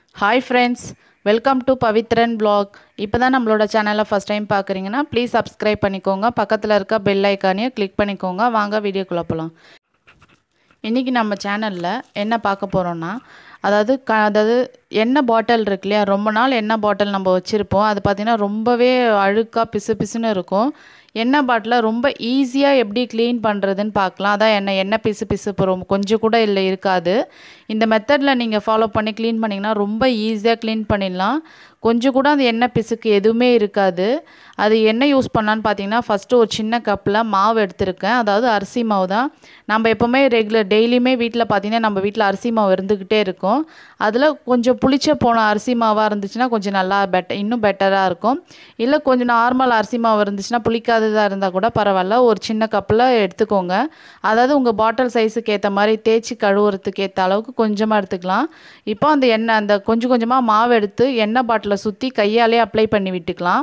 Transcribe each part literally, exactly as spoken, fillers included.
Hi friends, welcome to pavithran vlog. இப்போதான் நம்மளோட சேனலை ஃபஸ்ட் டைம் பார்க்குறீங்கன்னா ப்ளீஸ் சப்ஸ்கிரைப் பண்ணிக்கோங்க. பக்கத்தில் இருக்க பெல் ஐக்கானையும் கிளிக் பண்ணிக்கோங்க. வாங்க வீடியோக்குள்ளே போகலாம். இன்றைக்கி நம்ம சேனலில் என்ன பார்க்க போகிறோன்னா, அதாவது க அதாவது எண்ணெய் பாட்டில் இருக்கு இல்லையா, ரொம்ப நாள் எண்ணெய் பாட்டில் நம்ம வச்சுருப்போம். அது பார்த்திங்கன்னா ரொம்பவே அழுக்காக பிசு பிசுன்னு இருக்கும். எண்ணெய் பாட்டிலை ரொம்ப ஈஸியாக எப்படி க்ளீன் பண்ணுறதுன்னு பார்க்கலாம். அதான் எண்ணெய் எண்ணெய் பிசு பிசு ரொம்ப கொஞ்சம் கூட இல்லை இருக்காது. இந்த மெத்தடில் நீங்கள் ஃபாலோ பண்ணி க்ளீன் பண்ணிங்கன்னா ரொம்ப ஈஸியாக க்ளீன் பண்ணிடலாம். கொஞ்சம் கூட அந்த எண்ணெய் பிசுக்கு எதுவுமே இருக்காது. அது என்ன யூஸ் பண்ணான்னு பார்த்தீங்கன்னா, ஃபஸ்ட்டு ஒரு சின்ன கப்பில் மாவு எடுத்திருக்கேன். அதாவது அரிசி மாவு தான். நம்ம எப்போவுமே ரெகுலர் டெய்லியுமே வீட்டில் பார்த்திங்கன்னா நம்ம வீட்டில் அரிசி மாவு இருந்துக்கிட்டே இருக்கும். அதில் கொஞ்சம் புளிச்ச போன அரிசி மாவாக இருந்துச்சுன்னா கொஞ்சம் நல்லா பெட்டர் இன்னும் பெட்டராக இருக்கும். இல்லை கொஞ்சம் நார்மல் அரிசி மாவு இருந்துச்சுன்னா புளிக்காததாக இருந்தால் கூட பரவாயில்ல, ஒரு சின்ன கப்பில் எடுத்துக்கோங்க. அதாவது உங்கள் பாட்டில் சைஸுக்கு ஏற்ற மாதிரி தேய்ச்சி கழுவுறதுக்கு ஏற்ற அளவுக்கு கொஞ்சமாக எடுத்துக்கலாம். இப்போ அந்த எண்ணெய் அந்த கொஞ்சம் கொஞ்சமாக மாவு எடுத்து எண்ணெய் பாட்டிலை சுற்றி கையாலே அப்ளை பண்ணி விட்டுக்கலாம்.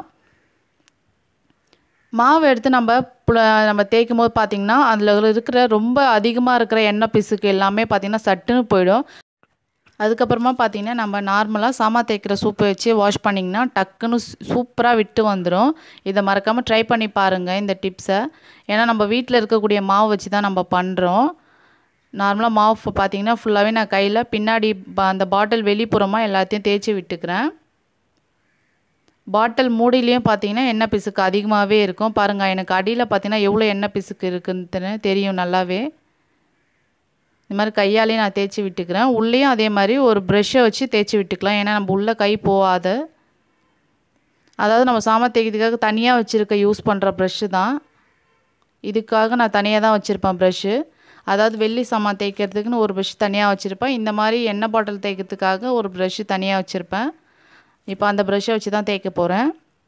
மாவு எடுத்து நம்ம நம்ம தேய்க்கும் போது பார்த்திங்கன்னா அதில் இருக்கிற ரொம்ப அதிகமாக இருக்கிற எண்ணெய் பிசுக்கு எல்லாமே பார்த்திங்கன்னா சட்டுன்னு போயிடும். அதுக்கப்புறமா பார்த்திங்கன்னா நம்ம நார்மலாக சாமா தேய்க்கிற சோப்பு வச்சு வாஷ் பண்ணிங்கன்னா டக்குன்னு சூப்பராக விட்டு வந்துடும். இதை மறக்காமல் ட்ரை பண்ணி பாருங்கள் இந்த டிப்ஸை. ஏன்னா நம்ம வீட்டில் இருக்கக்கூடிய மாவு வச்சு தான் நம்ம பண்ணுறோம். நார்மலாக மாவு பார்த்திங்கன்னா ஃபுல்லாகவே நான் கையில் பின்னாடி அந்த பாட்டில் வெளிப்புறமாக எல்லாத்தையும் தேய்ச்சி விட்டுக்கிறேன். பாட்டில் மூடிலையும் பார்த்திங்கன்னா எண்ணெய் பிசுக்கு அதிகமாகவே இருக்கும். பாருங்கள், எனக்கு அடியில் பார்த்திங்கன்னா எவ்வளோ எண்ணெய் பிசுக்கு இருக்குன்னு தெரியும் நல்லாவே. இந்த மாதிரி கையாலேயும் நான் தேய்ச்சி விட்டுக்கிறேன். உள்ளேயும் அதே மாதிரி ஒரு ப்ரெஷ்ஷை வச்சு தேய்ச்சி விட்டுக்கலாம். ஏன்னா நம்ம உள்ளே கை போகாத, அதாவது நம்ம சாமா தேய்க்கிறதுக்காக தனியாக வச்சுருக்க யூஸ் பண்ணுற ப்ரெஷ்ஷு தான். இதுக்காக நான் தனியாக தான் வச்சுருப்பேன் ப்ரெஷ்ஷு. அதாவது வெள்ளி சாமா தேய்க்கிறதுக்குன்னு ஒரு ப்ரெஷ் தனியாக வச்சுருப்பேன். இந்த மாதிரி எண்ணெய் பாட்டில் தேய்க்கிறதுக்காக ஒரு ப்ரெஷ்ஷு தனியாக வச்சுருப்பேன். இப்போ அந்த ப்ரெஷ்ஷை வச்சு தான் தேய்க்க போகிறேன்.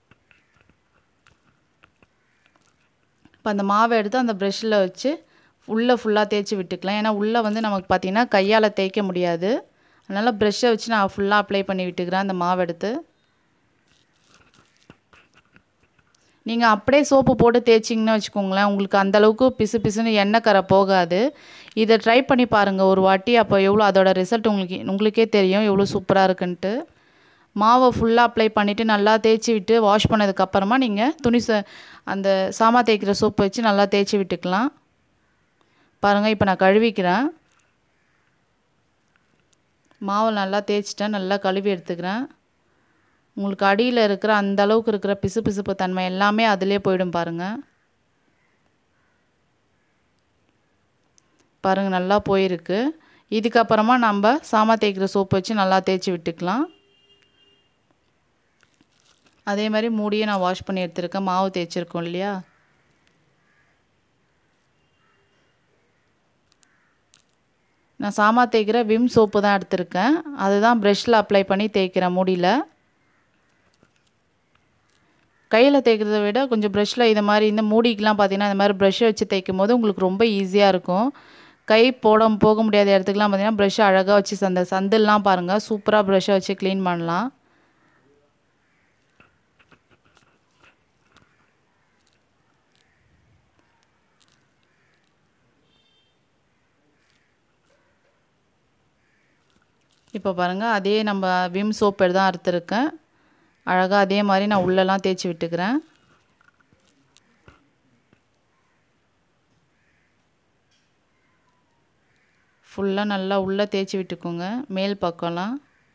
இப்போ அந்த மாவை எடுத்து அந்த ப்ரெஷ்ஷில் வச்சு உள்ளே ஃபுல்லாக தேய்ச்சி விட்டுக்கலாம். ஏன்னா உள்ளே வந்து நமக்கு பார்த்திங்கன்னா கையால் தேய்க்க முடியாது. அதனால் ப்ரெஷ்ஷை வச்சு நான் ஃபுல்லாக அப்ளை பண்ணி விட்டுக்கிறேன் அந்த மாவு எடுத்து. நீங்கள் அப்படியே சோப்பு போட்டு தேய்ச்சிங்கன்னு வச்சுக்கோங்களேன், உங்களுக்கு அந்தளவுக்கு பிசு பிசுன்னு எண்ணெய் கரை போகாது. இதை ட்ரை பண்ணி பாருங்கள் ஒரு வாட்டி. அப்போ எவ்வளோ அதோட ரிசல்ட் உங்களுக்கு உங்களுக்கே தெரியும் எவ்வளோ சூப்பராக இருக்குன்ட்டு. மாவை ஃபுல்லாக அப்ளை பண்ணிவிட்டு நல்லா தேய்ச்சி விட்டு வாஷ் பண்ணதுக்கப்புறமா நீங்கள் துணி ச அந்த சாமா தேய்க்கிற சோப்பு வச்சு நல்லா தேய்ச்சி விட்டுக்கலாம். பாருங்கள், இப்போ நான் கழுவிக்கிறேன். மாவை நல்லா தேய்ச்சிட்டேன், நல்லா கழுவி எடுத்துக்கிறேன். உங்களுக்கு அடியில் இருக்கிற அந்த அளவுக்கு இருக்கிற பிசு பிசுப்பு தன்மை எல்லாமே அதிலே போயிடும். பாருங்கள் பாருங்கள் நல்லா போயிருக்கு. இதுக்கப்புறமா நம்ம சாமா தேய்க்கிற சோப்பு வச்சு நல்லா தேய்ச்சி விட்டுக்கலாம். அதே மாதிரி மூடியை நான் வாஷ் பண்ணி எடுத்துருக்கேன். மாவு தேய்ச்சிருக்கோம் இல்லையா, நான் சாமா தேய்க்கிற விம் சோப்பு தான் எடுத்திருக்கேன். அதுதான் ப்ரெஷ்ஷில் அப்ளை பண்ணி தேய்க்கிறேன் மூடியில். கையில் தேய்க்கிறத விட கொஞ்சம் ப்ரெஷ்ஷில் இதை மாதிரி இந்த மூடிக்கெலாம் பார்த்திங்கன்னா இந்த மாதிரி ப்ரெஷ்ஷை வச்சு தேய்க்கும் போது உங்களுக்கு ரொம்ப ஈஸியாக இருக்கும். கை போட போக முடியாத இடத்துக்குலாம் பார்த்திங்கன்னா ப்ரெஷ்ஷை அழகாக வச்சு அந்த சந்தெல்லாம் பாருங்கள் சூப்பராக ப்ரெஷ்ஷை வச்சு க்ளீன் பண்ணலாம். இப்போ பாருங்கள், அதே நம்ம விம் சோப்பு தான் எடுத்துருக்கேன். அழகாக அதே மாதிரி நான் உள்ளெல்லாம் தேய்ச்சி விட்டுக்கிறேன். ஃபுல்லாக நல்லா உள்ளே தேய்ச்சி விட்டுக்கோங்க மேல் பக்கம்லாம்.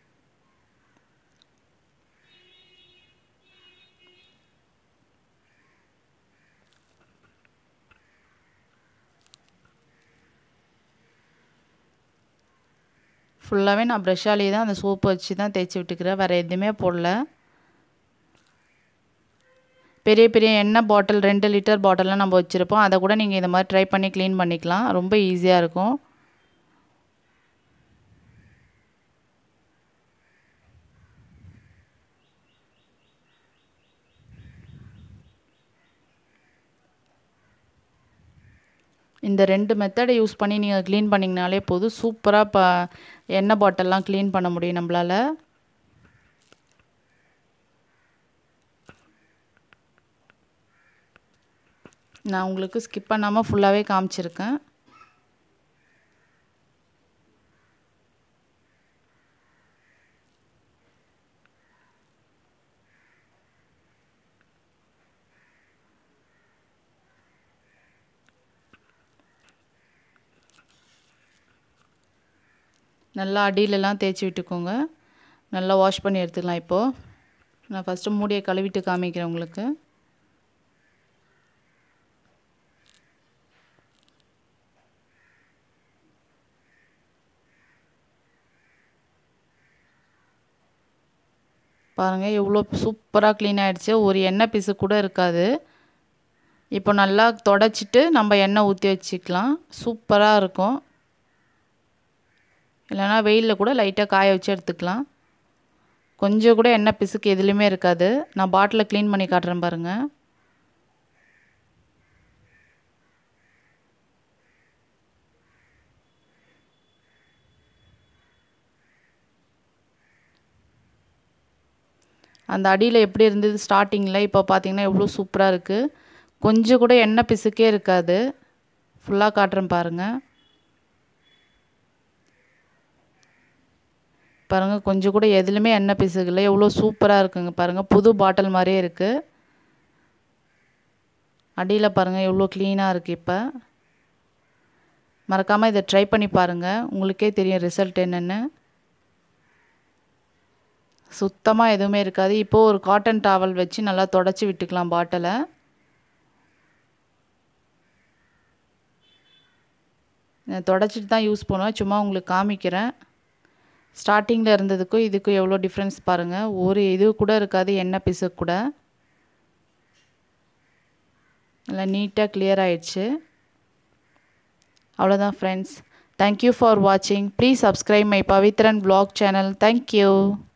ஃபுல்லாகவே நான் ப்ரெஷ்ஷாலேயே தான் அந்த சோப்பு வச்சு தான் தேய்ச்சி விட்டுக்கிறேன். வேறு எதுவுமே போடல. பெரிய பெரிய எண்ணெய் பாட்டில் ரெண்டு லிட்டர் பாட்டில்லாம் நம்ம வச்சுருப்போம். அதை கூட நீங்கள் இந்த மாதிரி ட்ரை பண்ணி க்ளீன் பண்ணிக்கலாம். ரொம்ப ஈஸியாக இருக்கும். இந்த ரெண்டு மெத்தடை யூஸ் பண்ணி நீங்கள் க்ளீன் பண்ணிங்கனாலே போதும், சூப்பராக இப்போ எண்ணெய் பாட்டில்லாம் க்ளீன் பண்ண முடியும் நம்மளால். நான் உங்களுக்கு ஸ்கிப் பண்ணாமல் ஃபுல்லாகவே காமிச்சிருக்கேன். நல்லா அடியிலலாம் தேய்ச்சி விட்டுக்கோங்க. நல்லா வாஷ் பண்ணி எடுத்துக்கலாம். இப்போது நான் ஃபஸ்ட்டு மூடியை கழுவிட்டு காமிக்கிறேன் உங்களுக்கு. பாருங்கள் எவ்வளோ சூப்பராக க்ளீன் ஆகிடுச்சு. ஒரு எண்ணெய் பீஸு கூட இருக்காது. இப்போ நல்லா தொடச்சிட்டு நம்ம எண்ணெய் ஊற்றி வச்சுக்கலாம். சூப்பராக இருக்கும். இல்லைனா வெயிலில் கூட லைட்டாக காய வச்சு எடுத்துக்கலாம். கொஞ்சம் கூட எண்ணெய் பிசுக்கு எதுலேயுமே இருக்காது. நான் பாட்டிலை க்ளீன் பண்ணி காட்டுறேன் பாருங்கள். அந்த அடியில் எப்படி இருந்தது ஸ்டார்டிங்கில், இப்போ பார்த்தீங்கன்னா எவ்வளோ சூப்பராக இருக்குது. கொஞ்சம் கூட எண்ணெய் பிசுக்கே இருக்காது. ஃபுல்லாக காட்டுறேன் பாருங்கள். பாருங்கள் கொஞ்சம் கூட எதுலையுமே எண்ணெய் பிசுக்கு இல்லை. எவ்வளோ சூப்பராக இருக்குங்க பாருங்கள். புது பாட்டில் மாதிரியே இருக்குது. அடியில் பாருங்கள் எவ்வளோ க்ளீனாக இருக்குது. இப்போ மறக்காமல் இதை ட்ரை பண்ணி பாருங்கள். உங்களுக்கே தெரியும் ரிசல்ட் என்னென்னு. சுத்தமாக எதுவுமே இருக்காது. இப்போது ஒரு காட்டன் டவல் வச்சு நல்லா தொடச்சி விட்டுக்கலாம் பாட்டிலை. நான் தொடச்சிட்டு தான் யூஸ் பண்ணுவேன். சும்மா உங்களுக்கு காமிக்கிறேன். ஸ்டார்டிங்கில் இருந்ததுக்கும் இதுக்கும் எவ்வளோ டிஃப்ரென்ஸ் பாருங்கள். ஒரு இது கூட இருக்காது எண்ணெய் பிசு கூட. நல்லா நீட்டாக கிளியர் ஆயிடுச்சு. அவ்வளோதான் ஃப்ரெண்ட்ஸ். தேங்க்யூ ஃபார் வாட்சிங். Please subscribe my Pavithran vlog channel. Thank you.